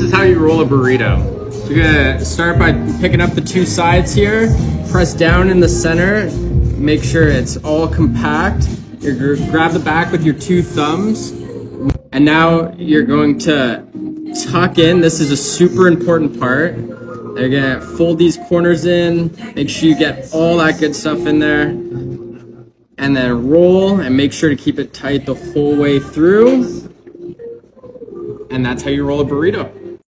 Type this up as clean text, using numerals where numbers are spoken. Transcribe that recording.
is how you roll a burrito. So you're gonna start by picking up the two sides here, press down in the center, make sure it's all compact. You're gonna grab the back with your two thumbs, and now you're going to tuck in. This is a super important part. You're gonna fold these corners in, make sure you get all that good stuff in there, and then roll and make sure to keep it tight the whole way through. And that's how you roll a burrito.